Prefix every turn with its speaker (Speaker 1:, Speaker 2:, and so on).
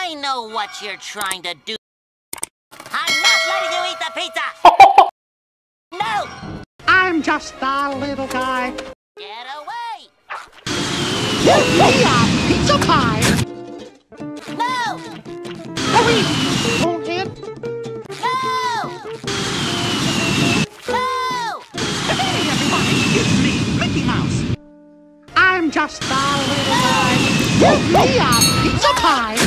Speaker 1: I know what you're trying to do. I'm not letting you eat the pizza! No!
Speaker 2: I'm just a little guy.
Speaker 1: Get away!
Speaker 2: Give me a pizza pie!
Speaker 1: No!
Speaker 2: Hurry! Don't hit!
Speaker 1: No! No!
Speaker 2: Hey everybody, it's me, Mickey Mouse! I'm just a little guy. Give me a pizza pie!